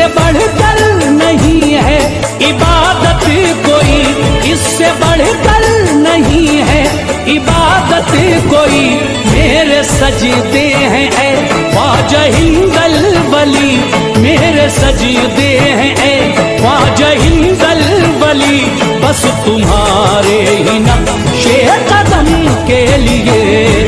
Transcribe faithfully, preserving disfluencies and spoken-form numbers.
इससे बढ़कर नहीं है इबादत कोई, इससे बढ़कर नहीं है इबादत कोई। मेरे सजदे हैं ऐ ख्वाजा हिंदल वली, मेरे सजदे हैं ऐ ख्वाजा हिंदल वली, बस तुम्हारे ही नक्शे कदम के लिए।